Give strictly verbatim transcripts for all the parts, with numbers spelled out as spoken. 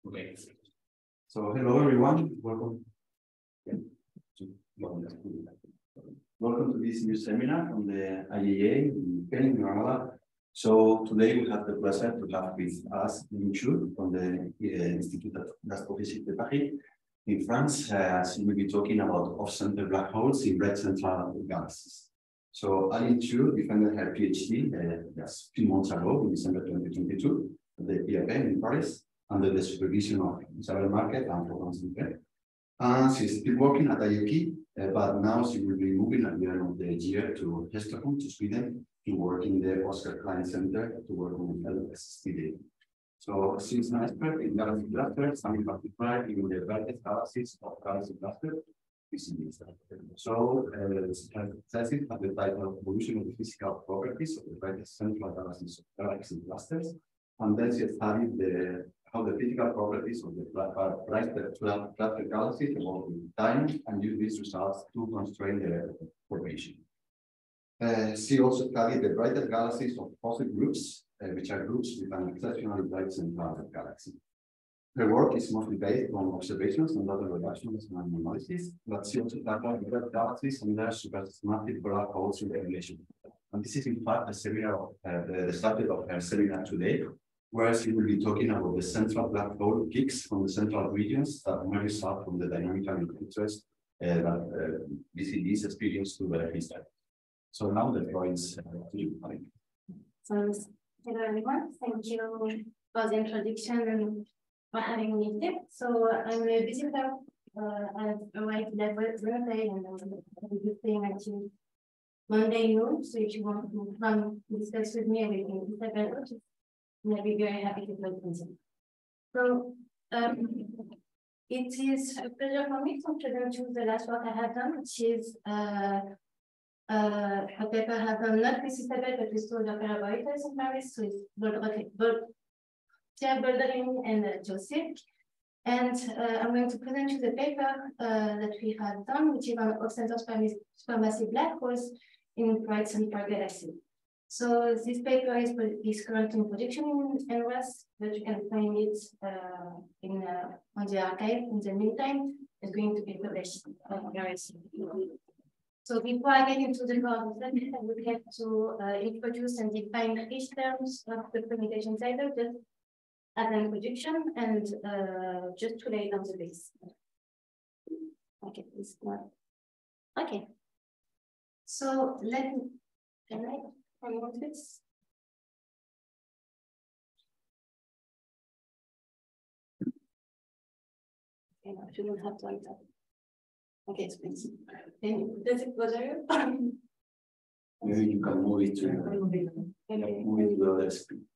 Okay. So hello everyone. Welcome. Welcome to this new seminar on the I A A in Granada. So today we have the pleasure to have with us Aline Chu from the uh, Institut d'Astrophysique de Paris in France. Uh, she will be talking about off-center black holes in red central galaxies. So Aline Chu defended her PhD uh, just a few months ago in December twenty twenty-two at the I A A in Paris under the supervision of Isabel Marquet and Conferenciante. And she's still working at I U P, uh, but now she will be moving at the end of the year to Stockholm, to Sweden, to work in the Oscar Klein Center to work on L S T data. So she's an expert in galaxy clusters, and in particular in the brightest galaxies of galaxy clusters, B C Gs. So uh, her thesis has the title of Evolution of the Physical Properties of the Brightest Central Galaxies of Galaxy Clusters, and then she studied the how the physical properties of the brightest cluster galaxies evolve with time, and use these results to constrain their formation. Uh, she also studied the brightest galaxies of fossil groups, uh, which are groups with an exceptionally bright central galaxy. Her work is mostly based on observations and data reductions and analysis, but she also tackled red galaxies and their supermassive black holes in relation. And this is in fact the seminar of uh, the, the subject of her seminar today, where she will be talking about the central black hole peaks from the central regions that may result from the dynamical interest uh, that uh, B C Gs experience through their history. So now the floor is uh, to you, Aline. So, hello everyone. Thank you for the introduction and for having me here. So I'm a visitor. Uh, I've arrived at Wednesday and I'll be staying until Monday noon. So if you want to come discuss with me, we can discuss. I'll be very happy to talk with you. So um, it is a pleasure for me to present you the last work I have done, which is uh, uh, a paper I have done not with Isabel, but with two other collaborators in Paris, so it's Pierre Bolderini and uh, Joseph. And uh, I'm going to present you the paper uh, that we have done, which is on off-center supermassive black holes in bright central galaxies. So this paper is, is currently in production in N R E S, but you can find it uh, in uh, on the archive. In the meantime, it's going to be published uh, very soon. So before I get into the core, I would have to uh, introduce and define each terms of the communication cycle just as an introduction and uh, just to lay down the base. Okay, this one. Okay. So let me. Can I? This. Okay, no, you don't have to like that. Okay, it's please. Then does it bother you? Maybe you can move it to okay. Move it to the other screen.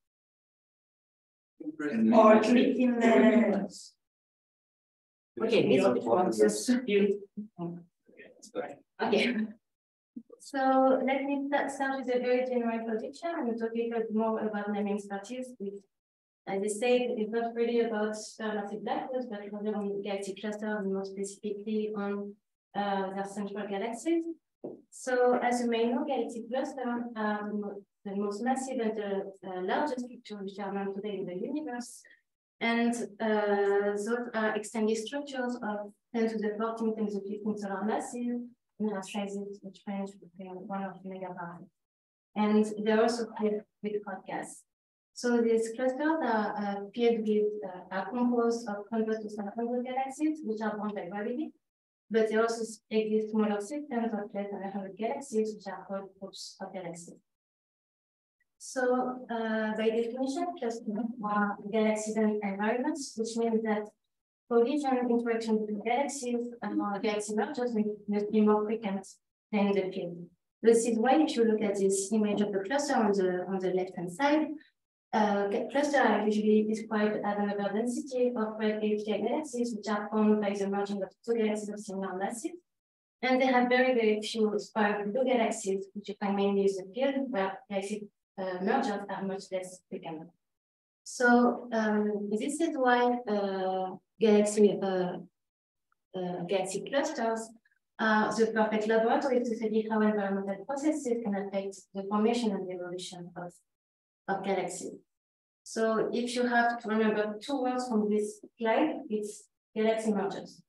Or click in the. Okay, this one is you. Okay. So let me start with a very general introduction and talk a little bit more about naming expertise, which, as I said, is not really about supermassive black holes, but rather on galaxy clusters and more specifically on uh, their central galaxies. So, as you may know, galaxy clusters are the most massive and the uh, largest structures which are known today in the universe. And uh, those are extended structures of ten to the fourteen times the fifteen solar masses. And have sizes which range between one or two megaparsecs. And they're also filled with hot gas. So these clusters are uh, filled with, uh, are composed of one hundred to seven hundred galaxies, which are bound by gravity. But there also exist smaller systems of less than one hundred galaxies, which are called groups of galaxies. So uh, by definition, clusters are galaxies and environments, which means that collision interaction between galaxies and uh, galaxy mergers must be more frequent than in the field. This is why, if you look at this image of the cluster on the on the left hand side, uh, clusters are usually described as an over density of red galaxies, which are formed by the merging of two galaxies of similar masses, and they have very very few spiral blue galaxies, which you find mainly in the field, where galaxy uh, mergers are much less frequent. So um, this is why. Uh, Galaxy, uh, uh, galaxy clusters are the perfect laboratory to study how environmental processes can affect the formation and the evolution of, of galaxies. So if you have to remember two words from this slide, it's galaxy mergers.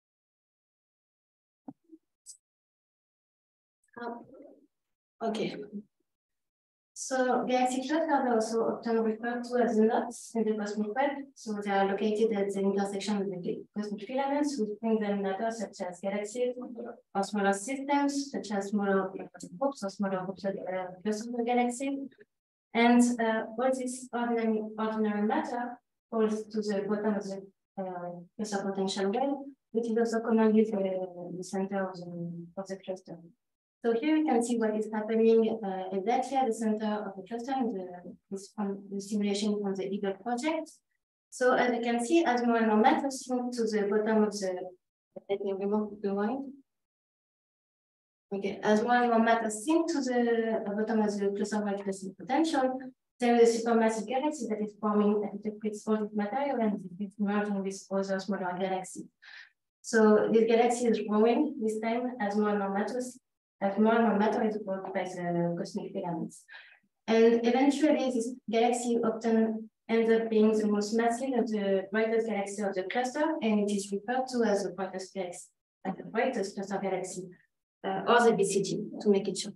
Oh, okay. So galaxy clusters are also often referred to as knots in the cosmic web. So they are located at the intersection of the cosmic filaments, which bring them matter such as galaxies or smaller systems, such as smaller groups or smaller groups of uh, clusters of galaxies. And uh, all this ordinary, ordinary matter falls to the bottom of the uh, cluster potential well, which is also commonly the, the center of the, of the cluster. So here you can see what is happening uh, exactly at the center of the cluster in the, this from the simulation from the Eagle project. So as you can see, as more and more matter sink to the bottom of the, let me remove the line. Okay, as more and more matter sink to the bottom of the cluster-wide cluster potential, there is a supermassive galaxy that is forming and interprets all this material and is merging with other smaller galaxies. So this galaxy is growing this time as more and more matter as more and more matter is brought by the cosmic filaments. And eventually, this galaxy often ends up being the most massive of the brightest galaxy of the cluster, and it is referred to as the brightest galaxy, as the brightest cluster galaxy, uh, or the B C G, to make it short.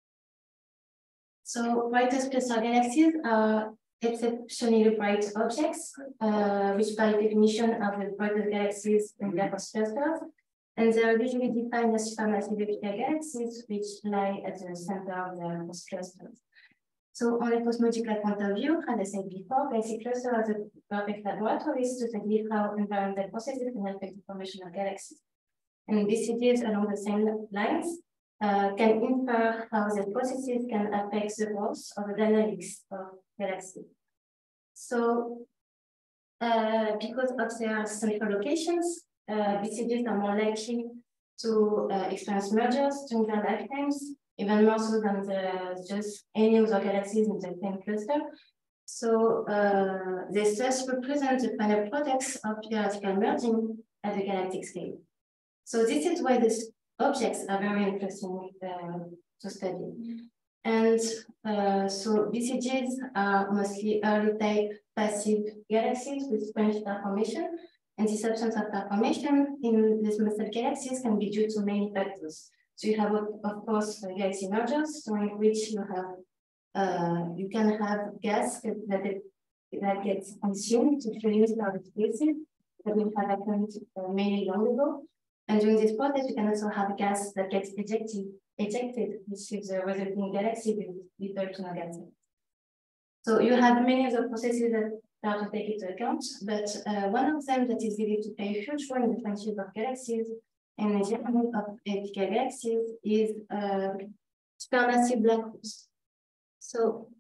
So brightest cluster galaxies are exceptionally bright objects, uh, which by definition are the brightest galaxies in their clusters. And they are usually defined as supermassive galaxies, which lie at the center of the host clusters. So on a cosmological point of view, as I said before, galaxy clusters are the perfect laboratories to study how environmental processes can affect the formation of galaxies. And B C Gs along the same lines uh, can infer how the processes can affect the growth or the dynamics of galaxies. So uh, because of their central locations, Uh, B C Gs are more likely to uh, experience mergers during their lifetimes, even more so than the, just any other galaxies in the same cluster. So uh, they thus represent the final products of periodical merging at the galactic scale. So this is why these objects are very interesting uh, to study. And uh, so B C Gs are mostly early type passive galaxies with quench star formation. And this absence of star formation in these massive galaxies can be due to many factors. So you have, of course, galaxy mergers, during which you have uh, you can have gas that it, that gets consumed to produce other species that we have happened uh, many long ago. And during this process, you can also have gas that gets ejected, ejected, which gives a resulting galaxy with little to no gas. So you have many of the processes that are to take into account, but uh, one of them that is believed to play a huge role in the friendship of galaxies and the development of elliptical galaxies is uh, supermassive black holes. So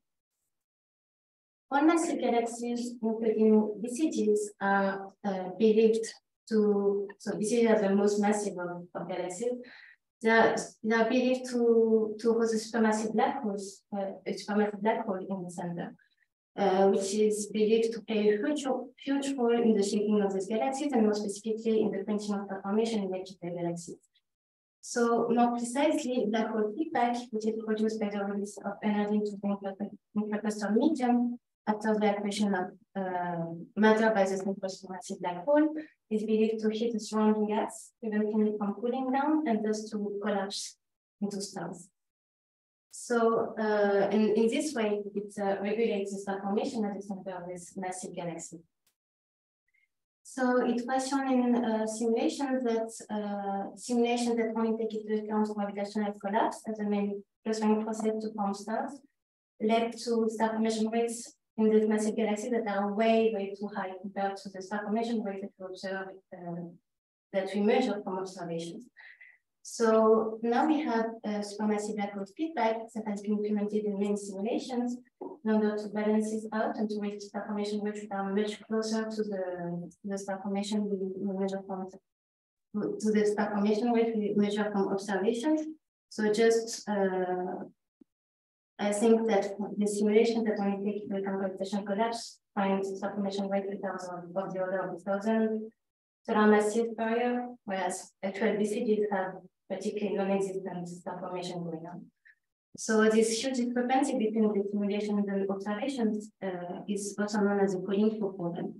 all massive galaxies, including B C Gs, are uh, believed to, so B C Gs are the most massive of, of galaxies. They are, they are believed to, to host a supermassive black holes, uh, a supermassive black hole in the center. Uh, which is believed to play a huge, huge role in the shaping of these galaxies, and more specifically in the quenching of star formation in elliptical galaxies. So more precisely, black hole feedback, which is produced by the release of energy into the intercluster medium after the accretion of uh, matter by the supermassive black hole, is believed to hit the surrounding gas, preventing it from cooling down and thus to collapse into stars. So, uh, in, in this way, it uh, regulates the star formation at the center of this massive galaxy. So it was shown in uh, simulations that uh, simulations that only take into account gravitational collapse as the main clustering process to form stars led to star formation rates in this massive galaxy that are way, way too high compared to the star formation rate that we observe, uh, that we measure from observations. So now we have a supermassive black hole feedback that has been implemented in many simulations in order to balance this out and to reach star formation rates that are much closer to the, the star formation we measure from to the star formation rate we measure from observations. So just uh, I think that the simulation that only take into account gravitational collapse finds star formation rate of the order of a thousand solar massive per year, whereas actual B C Gs have particularly non-existent star formation going on. So this huge discrepancy between the simulations and observations uh, is also known as the co-info problem.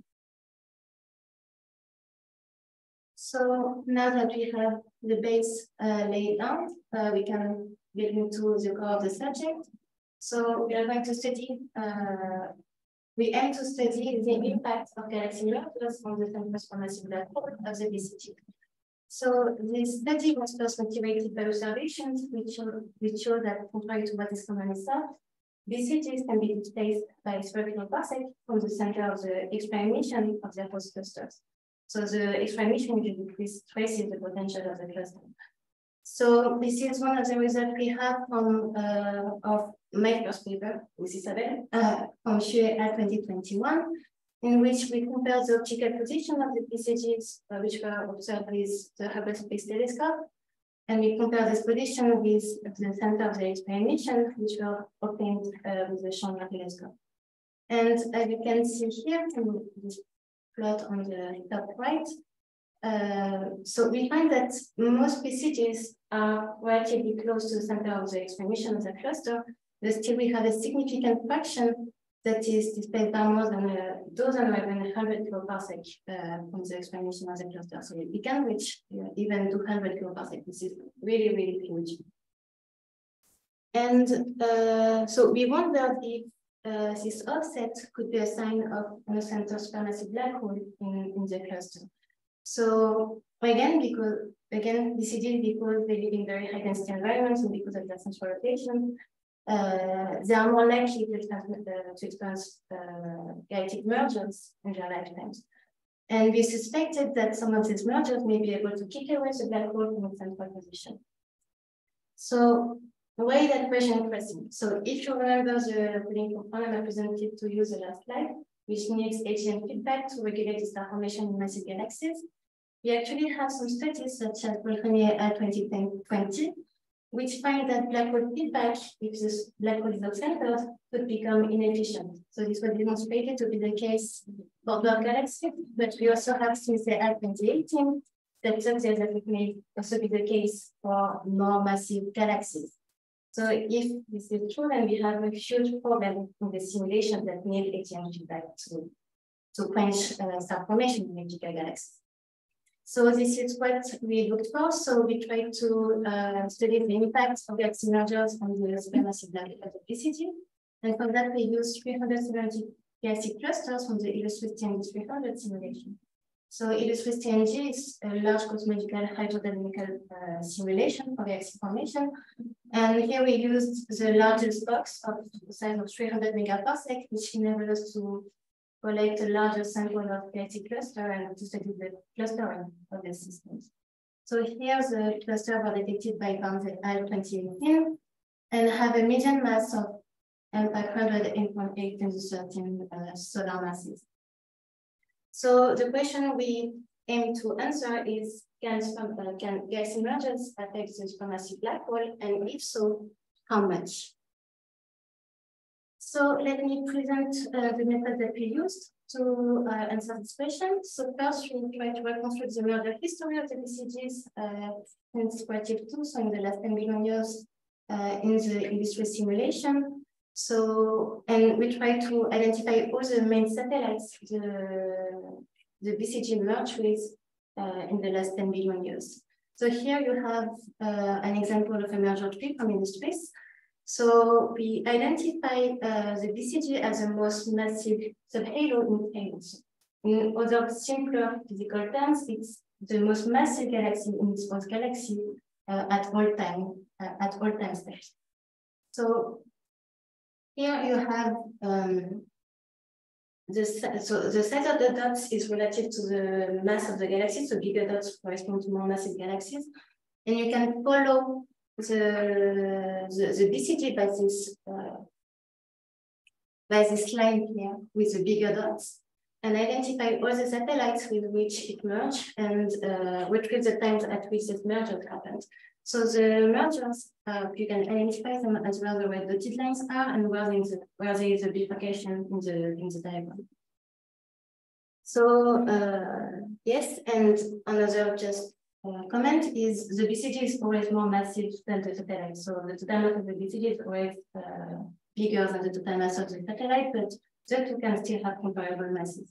So now that we have the base uh, laid down, uh, we can get into the core of the subject. So we are going to study, uh, we aim to study the impact of galaxy mergers on the supermassive black hole of the B C G. So this study was first motivated by observations which show, which show that, contrary to what is commonly thought, B C Gs can be displaced by spherical parsecs from the center of the X-ray emission of their host clusters. So the X-ray emission decrease traces the potential of the cluster. So this is one of the results we have from uh, of my first paper with Isabel uh, from Chu at twenty twenty-one, in which we compare the optical position of the B C Gs, uh, which were observed with the Hubble Space Telescope, and we compare this position with the center of the X-ray emission, which were obtained uh, with the Chandra telescope. And as you can see here in this plot on the top right, uh, so we find that most B C Gs are relatively close to the center of the X-ray emission of the cluster, but still we have a significant fraction that is displayed by more than a dozen or even one hundred kiloparsecs uh, from the X-ray emission of the cluster. So we can reach uh, even two hundred kiloparsecs. This is really, really huge. And uh, so we wondered if uh, this offset could be a sign of an center supermassive black hole in, in the cluster. So again, because again, B C Gs, because they live in very high density environments and because of their central rotation, uh, they are more likely to, uh, to experience uh, galactic mergers in their lifetimes. And we suspected that some of these mergers may be able to kick away the black hole from its central position. So why is that question interesting? So if you remember the cooling problem I presented to you the last slide, which needs H E M feedback to regulate the star formation in massive galaxies, we actually have some studies such as at twenty twenty, which find that black hole feedback, if this black hole is off-centered, could become inefficient. So this was demonstrated to be the case for dark galaxies, but we also have since the year twenty eighteen that suggests that it may also be the case for more massive galaxies. So if this is true, then we have a huge problem in the simulation that need H E M feedback to, to quench uh, star formation in elliptical galaxies. So this is what we looked for. So we tried to uh, study the impact of galaxy mergers on the supermassive black hole of the B C G. And for that, we used three hundred seventy galaxy clusters from the Illustrious T N G three hundred simulation. So Illustrious T N G is a large cosmological hydrodynamical uh, simulation for galaxy formation. And here we used the largest box of the size of three hundred megaparsecs, which enabled us to collect a larger sample of galactic cluster and to study the clustering of the systems. So here the cluster were detected by Barnes et al. twenty eighteen and have a median mass of five hundred eight point eight to the thirteen uh, solar masses. So the question we aim to answer is, can, uh, can galaxy mergers affect the supermassive black hole, and if so, how much? So let me present uh, the method that we used to uh, answer this question. So first, we try to reconstruct the merger history of the B C Gs uh, since relative two, so in the last ten billion years uh, in the industry simulation. So, and we try to identify all the main satellites the, the B C G merged with uh, in the last ten billion years. So here you have uh, an example of a merger tree from industry. So we identify uh, the B C G as the most massive subhalo in halos. In other simpler physical terms, it's the most massive galaxy in its host galaxy uh, at all time uh, at all time steps. So here you have um, the so the size of the dots is relative to the mass of the galaxy. So bigger dots correspond to more massive galaxies, and you can follow the the, the B C G by this uh, by this line here with the bigger dots, and identify all the satellites with which it merged and uh, retrieve the times at which this merger happened. So the mergers, uh, you can identify them as where the red dotted lines are and where there is a, where there is a bifurcation in the in the diagram. So uh, yes, and another just uh, comment is the B C G is always more massive than the satellite. So the total mass of the B C G is always uh, bigger than the total mass of the satellite, but the two can still have comparable masses.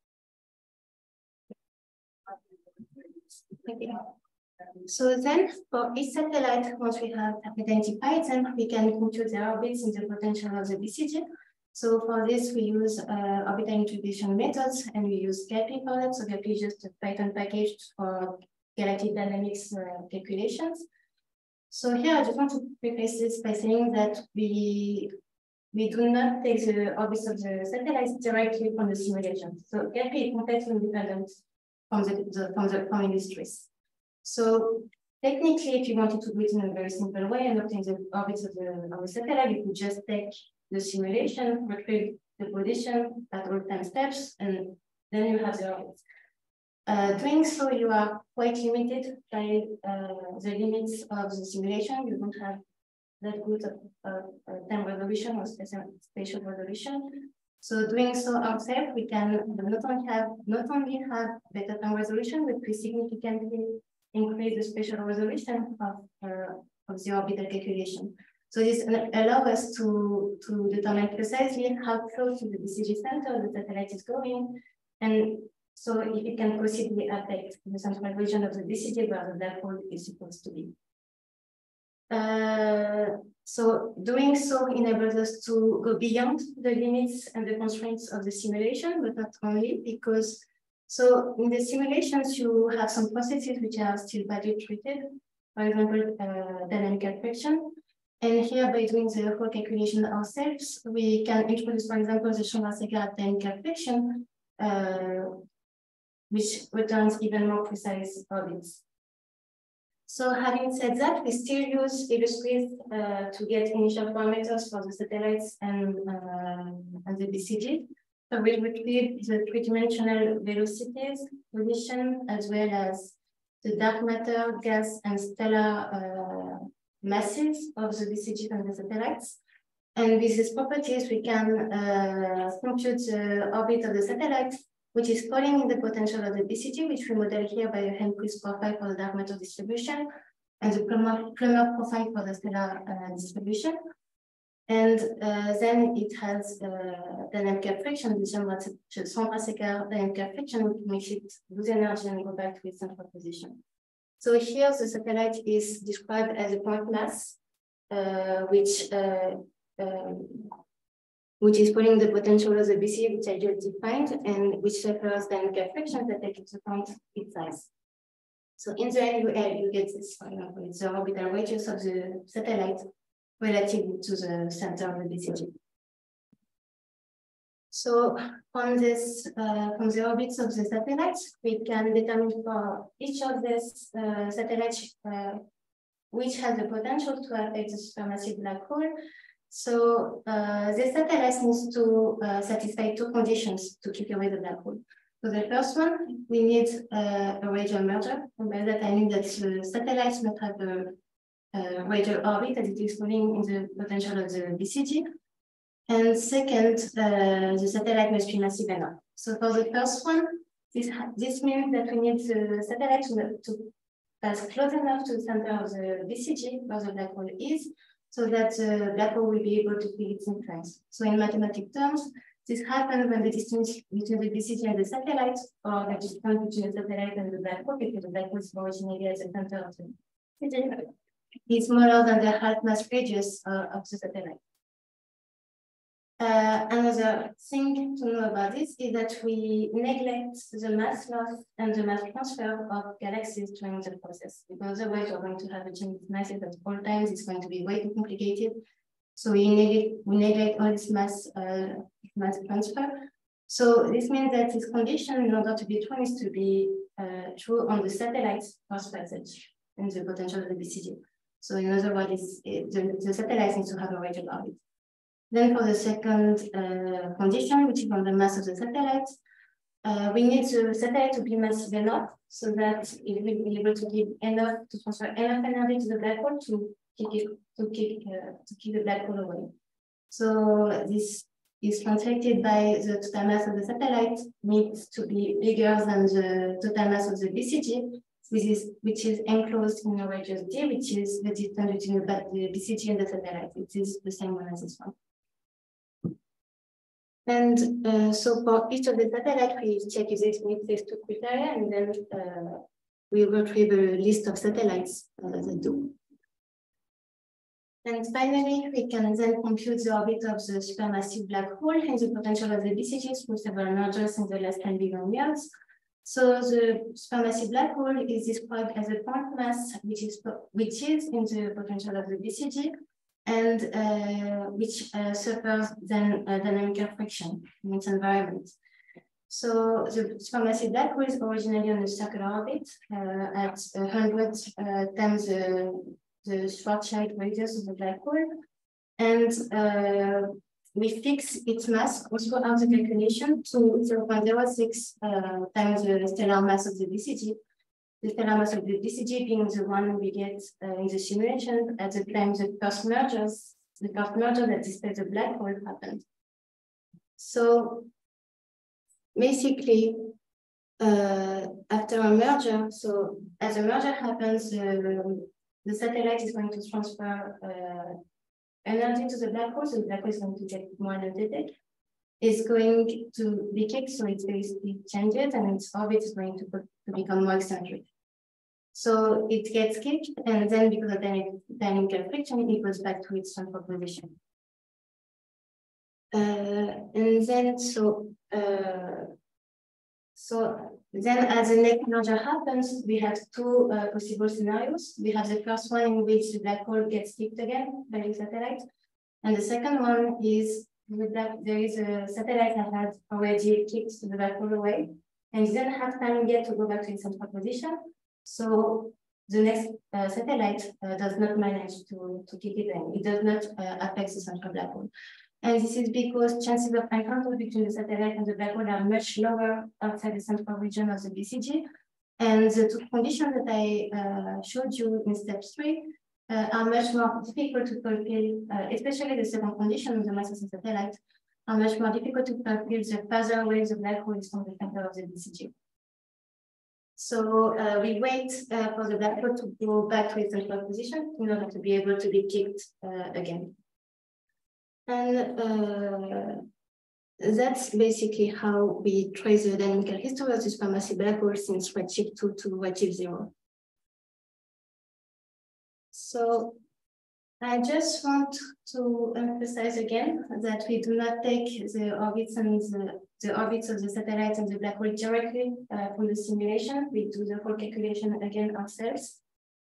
Okay. So then, for each satellite, once we have identified them, we can compute their orbits in the potential of the B C G. So for this, we use uh, orbital integration methods, and we use galaxy for that. So galaxy is just a Python package for galactic dynamics uh, calculations. So here, I just want to preface this by saying that we we do not take the orbits of the satellites directly from the simulation. So galaxy is completely independent from the, the from the from industries. So technically, if you wanted to do it in a very simple way and obtain the orbits of the, of the satellite, you could just take the simulation, retrieve the position at all time steps, and then you have the orbits. Uh, doing so, you are quite limited by uh, the limits of the simulation. You don't have that good of uh, uh, time resolution or spatial resolution. So doing so ourselves, we can not only have not only have better time resolution, but we significantly increase the spatial resolution of, uh, of the orbital calculation. So this allows us to, to determine precisely how close to the B C G center the satellite is going, and so if it can possibly affect the central region of the B C G where the black hole is supposed to be. Uh, so doing so enables us to go beyond the limits and the constraints of the simulation, but not only, because so in the simulations, you have some processes which are still badly treated, for example, uh, dynamical friction. And here, by doing the whole calculation ourselves, we can introduce, for example, the Conferenciante dynamical friction, uh, which returns even more precise orbits. So having said that, we still use illustrates uh, to get initial parameters for the satellites and, uh, and the B C G. So we retrieve the three-dimensional velocities, position, as well as the dark matter, gas, and stellar uh, masses of the B C Gs and the satellites. And with these properties, we can uh, compute the orbit of the satellite, which is falling in the potential of the B C G, which we model here by a Helmholtz profile for the dark matter distribution, and the Plummer, Plummer profile for the stellar uh, distribution. And uh, then it has uh, dynamical friction, the Supermassive dynamical friction, which makes it lose energy and go back to its central position. So here the satellite is described as a point mass, uh, which uh, um, which is putting the potential of the B C, which I just defined, and which suffers dynamical friction that takes into account its size. So in the end, you, uh, you get this, for example, it's the orbital radius of the satellite relative to the center of the B C G. So from this, uh, from the orbits of the satellites, we can determine for each of these uh, satellites uh, which has the potential to affect the supermassive black hole. So uh, the satellite needs to uh, satisfy two conditions to keep away the black hole. So the first one, we need uh, a radial merger. And by that I mean that the satellites must have a Uh, radial orbit that it is falling in the potential of the B C G. And second, uh, the satellite must be massive enough. So for the first one, this, this means that we need the satellite to, to pass close enough to the center of the B C G, where the black hole is, so that the black hole will be able to feel its influence. So in mathematical terms, this happens when the distance between the B C G and the satellite, or the distance between the satellite and the black hole, because the black hole is originally at the center of the B C G, is smaller than the half mass radius uh, of the satellite. Uh, another thing to know about this is that we neglect the mass loss and the mass transfer of galaxies during the process, because otherwise we're going to have a change of masses at all times. It's going to be way too complicated. So we neglect, we neglect all this mass, uh, mass transfer. So this means that this condition, in order to be true, is to be uh, true on the satellite's first passage in the potential of the B C G. So in other words, it, the, the satellite needs to have a radial orbit. Then for the second uh, condition, which is on the mass of the satellite, uh, we need the satellite to be massive enough so that it will be able to give enough, to transfer enough energy to the black hole to kick it, to kick, uh, to keep the black hole away. So this is translated by the total mass of the satellite needs to be bigger than the total mass of the B C G, which is, which is enclosed in a radius d, which is the distance between the, the B C G and the satellite. It is the same one as this one. And uh, so for each of the satellites, we check if it meets these two criteria, and then uh, we retrieve a list of satellites uh, that do. And finally, we can then compute the orbit of the supermassive black hole and the potential of the B C Gs through several mergers in the last ten billion years. So the supermassive black hole is described as a point mass, which is which is in the potential of the B C G, and uh, which uh, suffers then uh, dynamical friction in its environment. So the supermassive black hole is originally on a circular orbit uh, at one hundred uh, times the, the Schwarzschild radius of the black hole, and uh, we fix its mass also out the calculation to zero point zero six uh, times the stellar mass of the B C G. The stellar mass of the B C G being the one we get uh, in the simulation at the time the first mergers, the first merger that displays the black hole happened. So basically, uh, after a merger, so as a merger happens, uh, the satellite is going to transfer uh, energy to the black hole, so the black hole is going to get more energetic. It's going to be kicked, so its basically changes, and its orbit is going to, to become more eccentric. So it gets kicked, and then because of the dynamical friction, it goes back to its central position. Uh, and then so uh, so then as the next merger happens, we have two uh, possible scenarios. We have the first one in which the black hole gets kicked again by the satellite, and the second one is that there is a satellite that had already kicked the black hole away, and it didn't have time yet to go back to its central position. So the next uh, satellite uh, does not manage to, to kick it in. It does not uh, affect the central black hole. And this is because chances of encounter between the satellite and the black hole are much lower outside the central region of the B C G. And the two conditions that I uh, showed you in step three uh, are much more difficult to fulfill, uh, especially the second condition of the mass of the satellite, are much more difficult to fulfill the further away the black hole is from the center of the B C G. So uh, we wait uh, for the black hole to go back to its central position in order to be able to be kicked uh, again. And uh, that's basically how we trace the dynamical history of the supermassive black hole since redshift two to redshift zero. So I just want to emphasize again that we do not take the orbits and the, the orbits of the satellites and the black hole directly uh, from the simulation. We do the whole calculation again ourselves.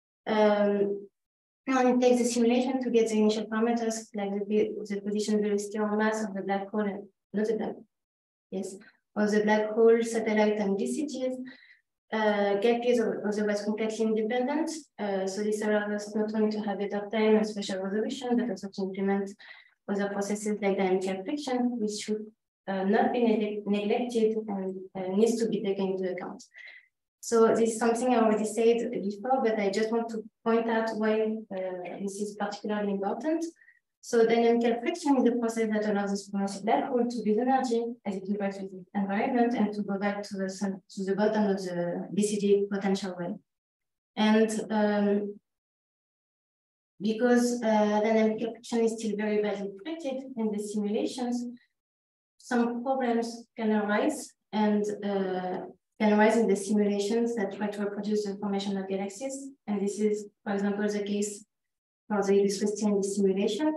Um, and it takes the simulation to get the initial parameters like the, the position, velocity, or mass of the black hole, and not the black, yes, of the black hole, satellite, and B C Gs. Uh, galaxies are otherwise completely independent, uh, so this allows us not only to have better time and spatial resolution, but also to implement other processes like dynamical friction, which should uh, not be neg neglected and uh, needs to be taken into account. So this is something I already said before, but I just want to point out why uh, this is particularly important. So dynamical friction is the process that allows the supermassive black hole to lose energy as it interacts with the environment and to go back to the sun, to the bottom of the B C G potential well. And um, because uh, dynamical friction is still very badly predicted in the simulations, some problems can arise and uh, can arise in the simulations that try to reproduce the formation of galaxies. And this is, for example, the case for the Fecha simulation.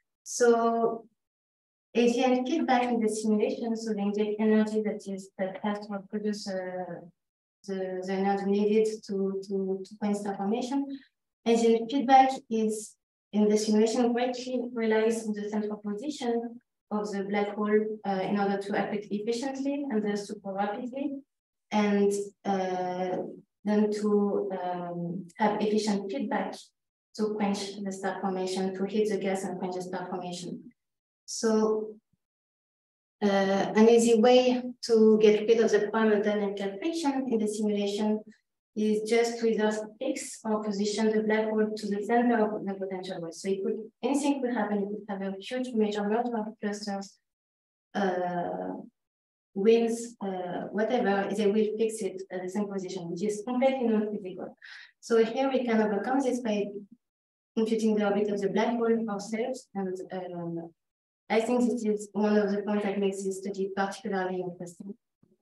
So A G N feedback in the simulation, so the inject energy that is that has to reproduce uh, the, the energy needed to, to, to point star formation. A G N feedback is in the simulation greatly relies on the central position of the black hole uh, in order to operate efficiently and thus super rapidly, and uh, then to um, have efficient feedback to quench the star formation, to hit the gas and quench the star formation. So uh, an easy way to get rid of the problem of dynamical friction in the simulation is just to either fix or position the black hole to the center of the potential well. So it could, anything could happen. It could have a huge major merger of clusters uh, winds, uh, whatever, they will fix it at the same position, which is completely non-physical. So here we can overcome this by computing the orbit of the black hole ourselves. And um, I think this is one of the points that makes this study particularly interesting.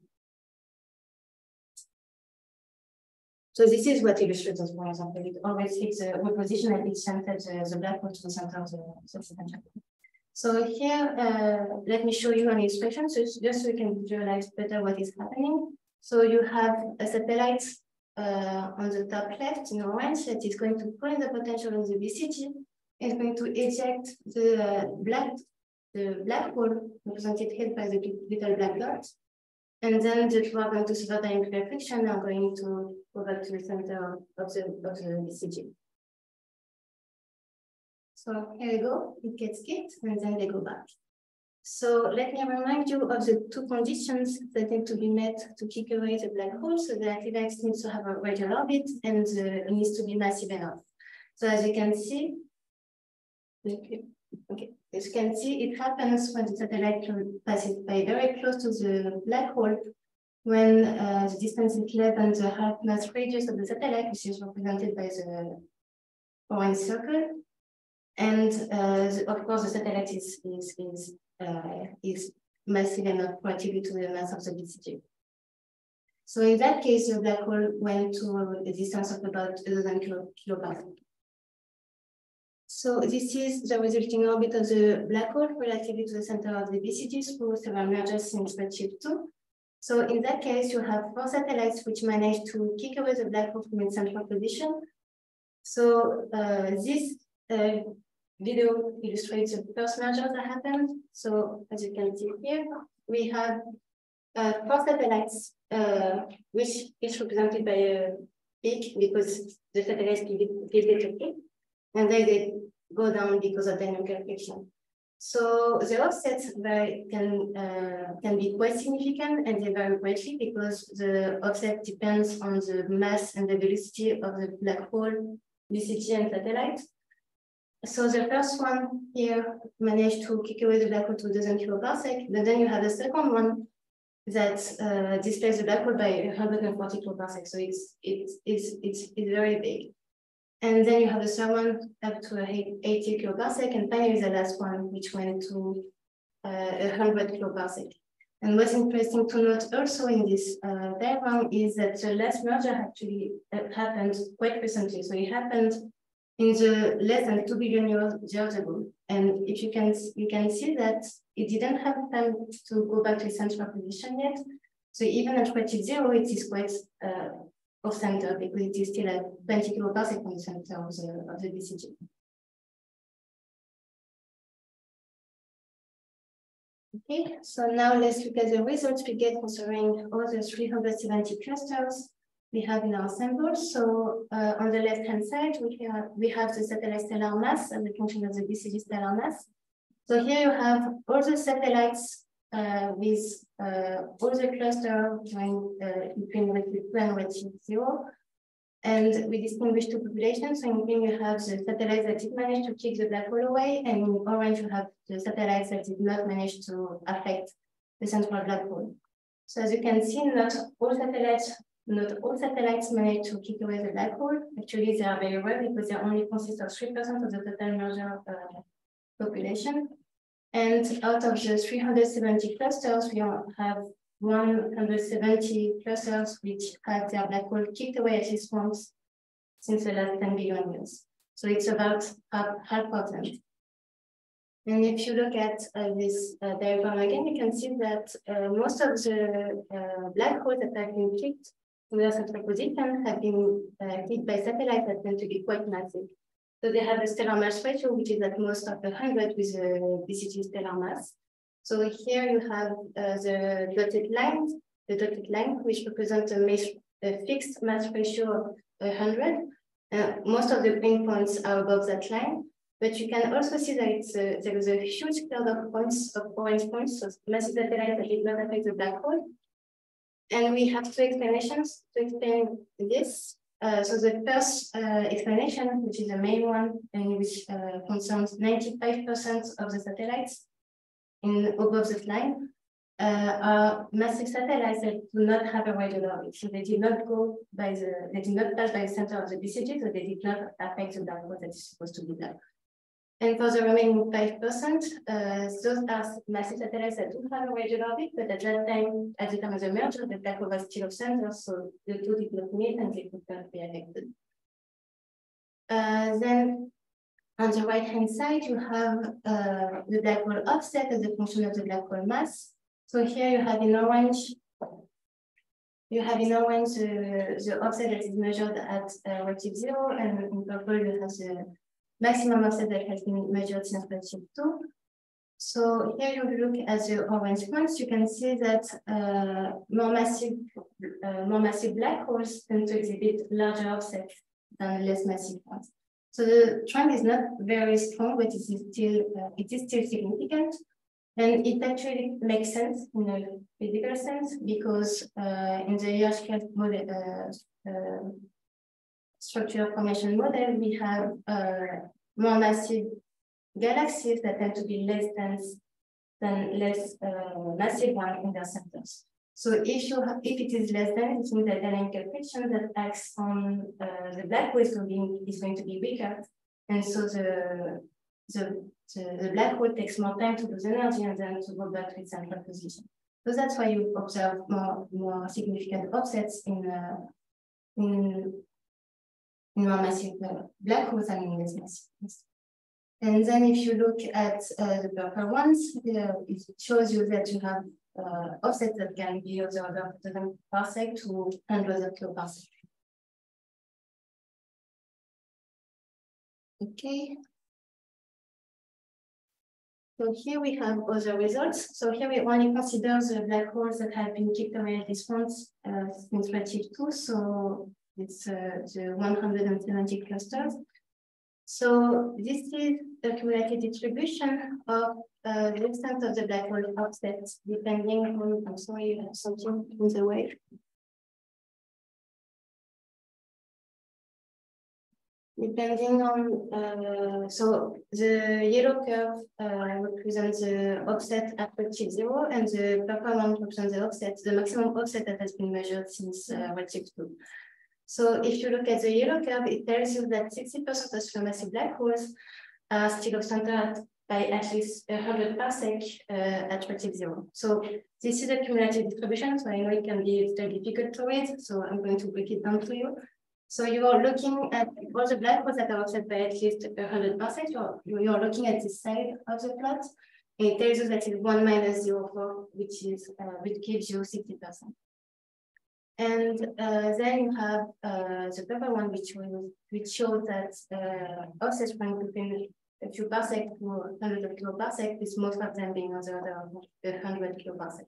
So this is what illustrates, for example, it always fixes a reposition at each center the, the black hole to the center of the substantial. So here, uh, let me show you an illustration, so just so you can visualize better what is happening. So you have a satellite uh, on the top left in orange that is going to pull in the potential of the B C G. It's going to eject the uh, black the black hole represented here by the little black dot. And then the two are going to suffer dynamical friction and are going to go back to the center of the, of the B C G. So here we go, it gets kicked and then they go back. So let me remind you of the two conditions that need to be met to kick away the black hole. So the device needs to have a radial orbit and the, it needs to be massive enough. So as you can see, okay, okay. As you can see, it happens when the satellite passes by very close to the black hole, when uh, the distance is less than the half mass radius of the satellite, which is represented by the orange circle. And uh, the, of course, the satellite is is is uh, is massive enough relatively to the mass of the B C G. So in that case, the black hole went to a distance of about a dozen kiloparsecs. So this is the resulting orbit of the black hole relatively to the center of the B C G through several mergers in spreadsheet two. So in that case, you have four satellites which managed to kick away the black hole from its central position. So uh, this uh, video illustrates the first merger that happened. So as you can see here, we have uh, four satellites, uh, which is represented by a peak because the satellites give it, give it a peak. And then they go down because of dynamical friction. So the offsets vary, can uh, can be quite significant, and they vary greatly because the offset depends on the mass and the velocity of the black hole, B C G, and satellite. So the first one here managed to kick away the black hole to a dozen kiloparsec, but then you have a second one that uh, displays the black hole by one hundred forty kiloparsecs. So it's it's it's it's, it's very big. And then you have the third one up to eighty kiloparsec, and finally the last one, which went to uh, one hundred kiloparsec. And what's interesting to note also in this uh, diagram is that the last merger actually uh, happened quite recently. So it happened in the less than two billion years, years ago. And if you can, you can see that it didn't have time to go back to its central position yet. So even at relative zero, it is quite uh, off center because it is still at twenty kiloparsec from the center of the, of the B C G. Okay, so now let's look at the results we get considering all the three hundred seventy clusters we have in our sample. So uh, on the left-hand side, we have, we have the satellite stellar mass as a function of the B C G stellar mass. So here you have all the satellites uh, with uh, all the cluster going uh, between redshift two and redshift zero. And we distinguish two populations. So in green, you have the satellites that did manage to kick the black hole away, and in orange, you have the satellites that did not manage to affect the central black hole. So as you can see, not all satellites Not all satellites manage to kick away the black hole. Actually, they are very rare because they only consist of three percent of the total merger uh, population. And out of the three hundred seventy clusters, we have one hundred seventy clusters which have their black hole kicked away at least once since the last ten billion years. So it's about half, half of them. And if you look at uh, this uh, diagram again, you can see that uh, most of the uh, black holes that have been kicked to their central position have been uh, hit by satellites that tend to be quite massive. So they have a stellar mass ratio, which is at most of one hundred with a B C G stellar mass. So here you have uh, the dotted line, the dotted line, which represents a, mass, a fixed mass ratio of one hundred. Uh, most of the green points are above that line, but you can also see that it's a, there is a huge cloud of points, of orange points, so massive satellites that did not affect the black hole. And we have two explanations to explain this. Uh, so the first uh, explanation, which is the main one, and which uh, concerns ninety-five percent of the satellites in above the line, uh, are massive satellites that do not have a radial orbit. So they did not go by the, they did not pass by the center of the B C G, so they did not affect the black hole that is supposed to be there. And for the remaining five percent, uh, those are massive satellites that do have a radial orbit, but at that time, at the time of the merger, the black hole was still off center, so the two did not meet and they could not be affected. Uh, then on the right-hand side, you have uh, the black hole offset as a function of the black hole mass. So here you have in orange, you have in orange uh, the offset that is measured at uh, redshift zero, and in purple you have the maximum offset that has been measured since redshift two. So here you look at the orange points, you can see that uh, more massive, uh, more massive black holes tend to exhibit larger offsets than less massive ones. So the trend is not very strong, but it is still uh, it is still significant, and it actually makes sense in a physical sense because uh, in the hierarchical model, uh, uh, structure formation model, we have uh, more massive galaxies that tend to be less dense than less uh, massive ones in their centers. So if you have, if it is less dense, it means that dynamical friction that acts on uh, the black hole is going, is going to be weaker, and so the, the the the black hole takes more time to lose energy and then to go back to its central position. So that's why you observe more more significant offsets in uh, in in more massive uh, black holes than in less massive ones. And then if you look at uh, the purple ones, uh, it shows you that you have uh, offsets that can be of the order of the parsec to hundreds of kiloparsecs. Okay. So here we have other results. So here we only consider the black holes that have been kicked away at this point uh, since redshift two. So it's uh, the one hundred seventy clusters. So this is the cumulative distribution of uh, the extent of the black hole offset, depending on, I'm sorry, you have something in the way. Depending on, uh, so the yellow curve uh, represents the offset at redshift zero, and the purple one represents the offset, the maximum offset that has been measured since uh, redshift two. So if you look at the yellow curve, it tells you that sixty percent of supermassive black holes are still off center by at least one hundred parsec uh, at redshift zero. So this is a cumulative distribution, so I know it can be very difficult to read, so I'm going to break it down to you. So you are looking at all the black holes that are offset by at least one hundred parsecs. You're, you're looking at this side of the plot, and it tells you that it's one minus zero point four, which is uh, which gives you sixty percent. And uh, then you have uh, the purple one, which will, which shows that uh, offsets range between a few parsec to hundreds of kiloparsec, with most of them being on the order of one hundred kiloparsec.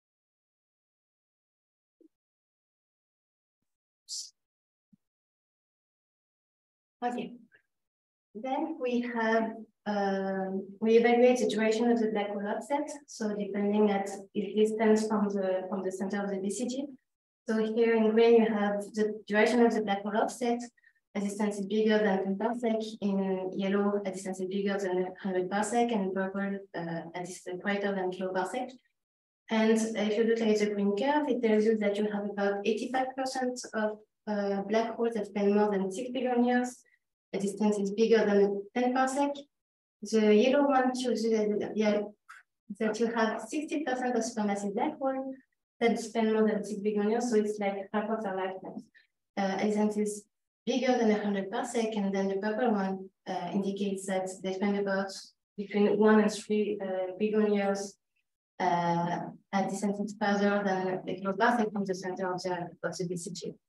Okay. Then we have um, we evaluate the duration of the black hole offset. So depending at its distance from the from the center of the B C G. So here in green, you have the duration of the black hole offset. A distance is bigger than ten parsec. In yellow, a distance is bigger than one hundred parsec, and in purple, uh, a distance greater than kiloparsec. And if you look at the green curve, it tells you that you have about eighty-five percent of uh, black holes that spend more than six billion years. A distance is bigger than ten parsec. The yellow one shows you that, yeah, that you have sixty percent of supermassive black holes that spend more than six billion years, so it's like half of their lifetime. Uh, distance is bigger than one hundred parsec, and then the purple one uh, indicates that they spend about between one and three uh, billion years uh, at distances further than the kiloparsec from the center of the, of the B C G.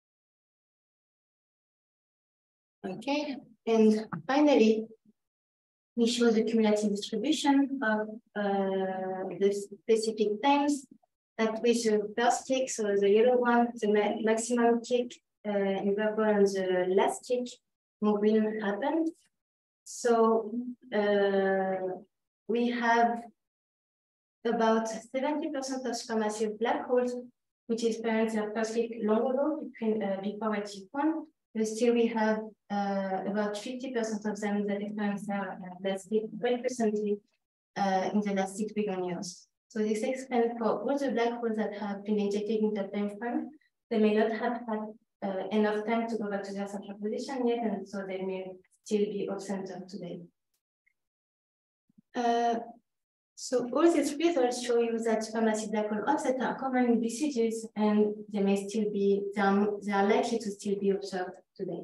Okay, and finally, we show the cumulative distribution of uh, the specific times at which the first tick, so the yellow one, the ma maximum tick uh, in purple, and the last tick in green happened. So uh, we have about seventy percent of supermassive black holes, which experience their first tick long ago, between uh, before redshift one. But still, we have uh, about fifty percent of them that experience their uh, last tick very recently uh, in the last six billion years. So this explains for all the black holes that have been injected in the time frame, they may not have had uh, enough time to go back to their central position yet, and so they may still be off-center today. Uh, so all these results show you that supermassive black hole offsets are common in B C Gs, and they may still be, they are, they are likely to still be observed today.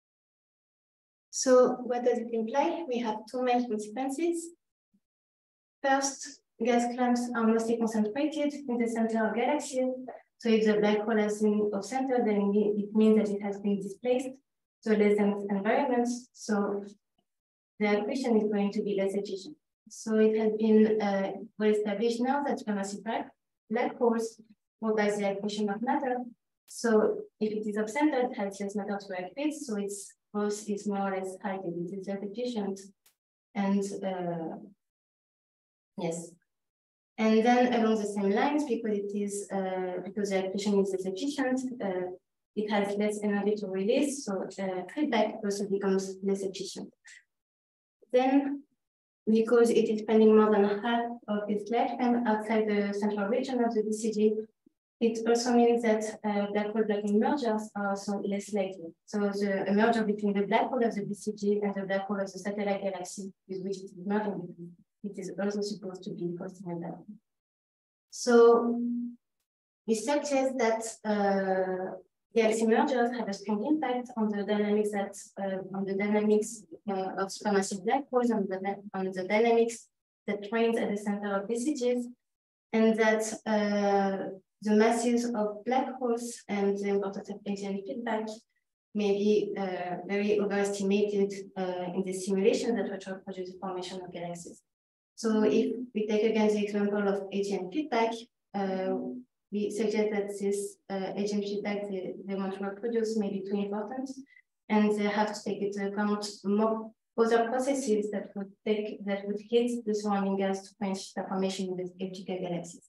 So what does it imply? We have two main consequences. First, gas clumps are mostly concentrated in the center of galaxies. So if the black hole has been off-center, then it means that it has been displaced to less dense environments. So the accretion is going to be less efficient. So it has been uh, well established now that supermassive black, black holes move by the accretion of matter. So if it is off-center, it has less matter to accrete, so its growth is more or less high, it is less efficient. And uh, yes. And then along the same lines, because it is uh, because the accretion is less efficient, uh, it has less energy to release, so uh, feedback also becomes less efficient. Then, because it is spending more than half of its lifetime outside the central region of the B C G, it also means that uh, black hole black mergers are also less likely. So the merger between the black hole of the B C G and the black hole of the satellite galaxy with which it is merging between, it is also supposed to be hosting a black hole. So we suggest that uh, galaxy mergers have a strong impact on the dynamics that uh, on the dynamics uh, of supermassive black holes, on the on the dynamics that trains at the center of B C Gs, and that uh, the masses of black holes and the importance of Bayesian feedback may be uh, very overestimated uh, in the simulation that will produce the formation of galaxies. So if we take again the example of Bayesian feedback, uh, we suggest that this uh, Bayesian feedback they, they want to reproduce may be too important, and they have to take into account more other processes that would take that would hit the surrounding gas to quench the formation of the elliptical galaxies.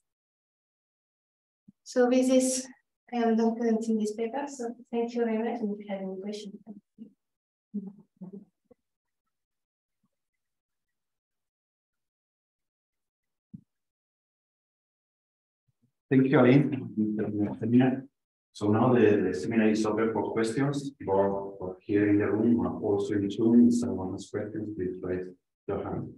So with this, I am done presenting this paper. So thank you very much. And if you have any questions. Thank you, Aline. So now the, the seminar is open for questions, both for here in the room and also in Zoom. If someone has questions, please raise your hand.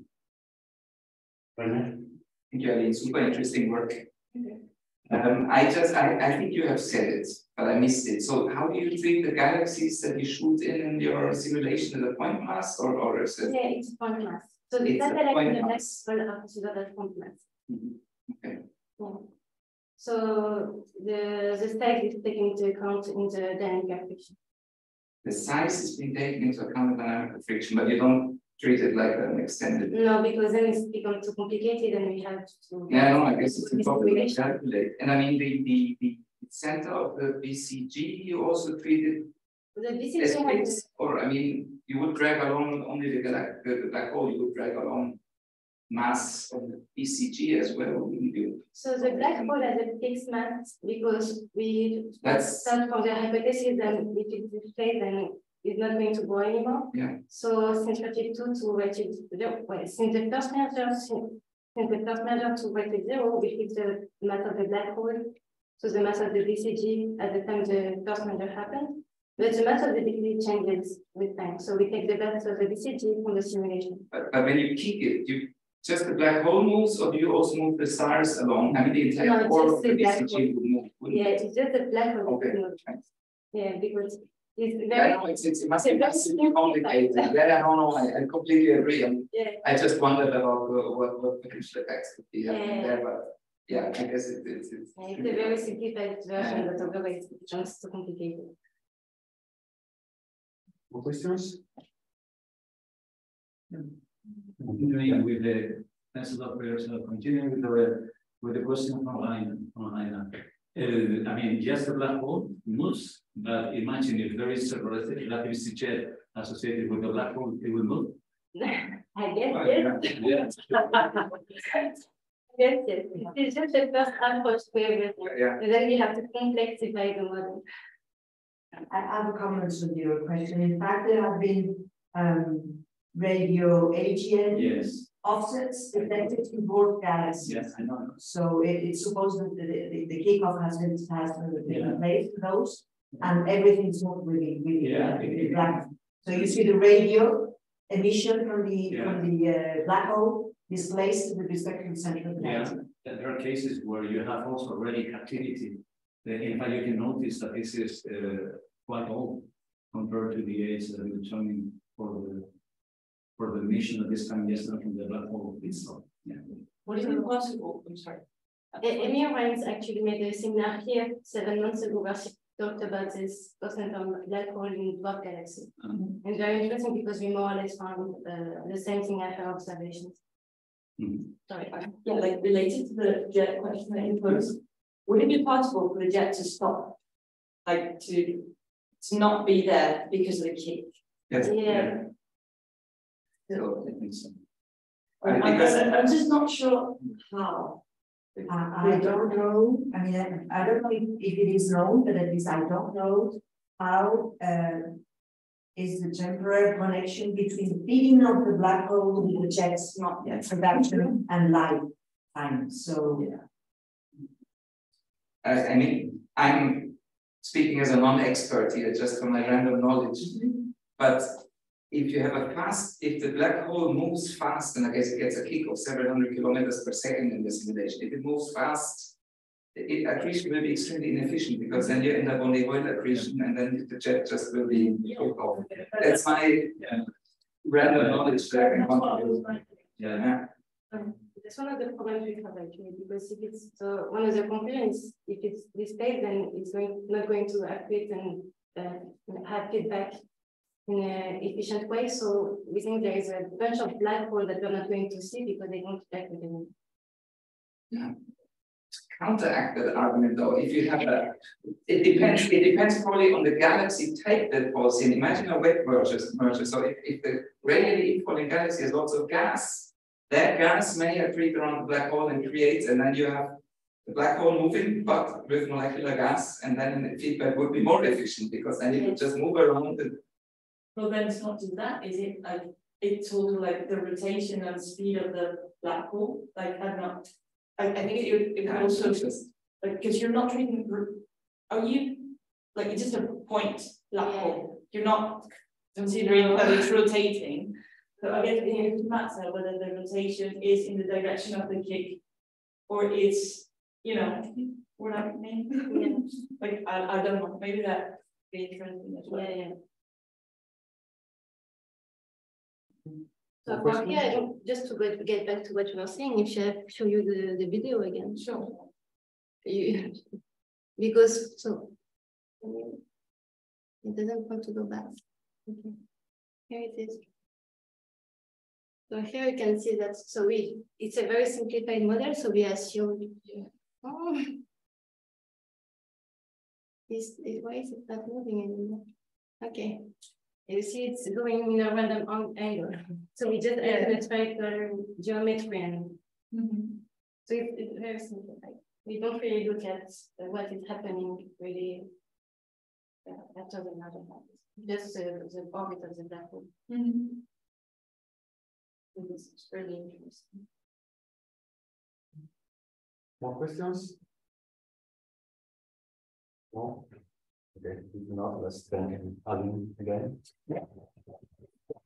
Thank you, Aline. Super interesting work. Okay. Um, I just, I, I think you have said it, but I missed it. So how do you treat the galaxies that you shoot in in your simulation as a point mass, or, or is it? Yeah, it's a point mass. So the satellite in the next will have considered as point mass. Mm-hmm. Okay. Yeah. So the, the size is taken into account in the dynamical friction. The size is being taken into account in dynamical friction, but you don't treat it like an extended. No, because then it's become too complicated and we have to. Yeah, no, I guess it's important to calculate. And I mean, the, the, the center of the B C G, you also treated the B C G as has, or I mean, you would drag along only the, galact the, the black hole, you would drag along mass of the B C G as well, wouldn't you? So the black hole has a fixed mass because we That's, start from the hypothesis that if it is phase, then it's not going to go anymore. Yeah. So since thirty-two to weighted zero, well, since the first measure, since the first measure to weighted zero, we fix the mass of the black hole. So the mass of the B C G at the time the first measure happened. But the mass of the B C G changes with time. So we take the mass of the B C G from the simulation. But, but when you kick it, you just the black hole moves, or do you also move the stars along? I mean, the entire no, core of the, the B C G hole. would move. Yeah, it's just the black hole. Okay. Yeah, because it's very. Yeah, no, it's, it's, it must be massively complicated. Yeah, I don't know. I, I completely agree. And yeah. I just wondered about uh, what, what potential effects could be yeah. there, but yeah, I guess it, it's it's. Yeah, it's a very simplified version, yeah. But otherwise it's just too complicated. More questions? Continuing with the thanks a lot for yourself. Continuing with the with the question from Aline. From Aline. Uh, I mean, just the black hole moves, but imagine if there is a relativity jet associated with the black hole, it will move. I guess Oh, yes. yeah. Yes, yes. It's just the first approach to everything. Yeah. And then we have to complexify the model. I have a comment on your question. In fact, there have been um, radio A G N Yes. offsets detected in both galaxies. Yes, I know. So it, it's supposed that the, the, the kickoff has been has been Yeah. placed for those, and everything's not really really Yeah. uh, black. So you see the radio emission from the Yeah. from the uh, black hole displaced with respect to the center of the Yeah, galaxy. and there are cases where you have also already captivity. Uh, In fact, you can notice that this is uh, quite old compared to the age that we're showing for the for the mission of this time yesterday from the black hole itself. Yeah. What is it possible? I'm sorry. Emir Rhymes actually made a seminar here seven months ago where she talked about this percent of black hole in dwarf galaxy. Um, And very interesting because we more or less found uh, the same thing at her observations. mhm. Sorry. Yeah, like related to the jet question that you posed, would it be possible for the jet to stop? Like to, to not be there because of the kick? Yes. Yeah. So it makes sense. I'm, I'm, Because- I'm just not sure how. Uh, I don't know. I mean, I, I don't know if, if it is known, but at least I don't know how uh, is the temporary connection between the feeding of the black hole with the jet's not yet production and life time. So Yeah. I, I mean, I'm speaking as a non-expert here, just from my random knowledge. But if you have a fast, if the black hole moves fast, then I guess it gets a kick of several hundred kilometers per second in the simulation. If it moves fast, it, accretion will be extremely inefficient because then you end up on the oil accretion and then the jet just will be kicked off. That's my Yeah. random knowledge that I can contribute. Yeah. Yeah. That's one of the problems we have actually, because if it's so one of the complaints, if it's displayed, then it's going not going to accurate and uh, have feedback in an efficient way. So we think there is a bunch of black hole that we're not going to see because they don't act with them. Yeah. Counteract that argument though, if you have a, it depends, it depends probably on the galaxy type that falls in. Imagine a wet merger, merger. So if, if the radially infalling galaxy has lots of gas, that gas may accrete around the black hole and create, and then you have the black hole moving, but with molecular gas, and then the feedback would be more efficient because then you could just move around. And Well, then it's not just that, is it? Like it's also like the rotation and speed of the black hole. Like I'm not. I, I think it would it would also just like because you're not treating. Are you like it's just a point black Yeah. hole? You're not considering that it's rotating. So I guess it doesn't matter whether the rotation is in the direction of the kick, or it's you know what I mean. Yeah. Like I I don't know. Maybe that be interesting as well. Yeah, yeah. So for here, I don't- just to get, get back to what you were saying, if I show you the, the video again. Sure. You, because so it doesn't want to go back. Okay. Here it is. So here you can see that so we it's a very simplified model, so we assume oh, this is why is it not moving anymore? Okay. You see it's going in a random angle. So we just add the spherical geometry and Mm-hmm. so it, it's very simplified. We don't really look at uh, what is happening really uh, after the matter happens. Just uh, the orbit of the black hole. Mm-hmm. This is really interesting. More questions? No? Okay, if not, let's thank Aline again.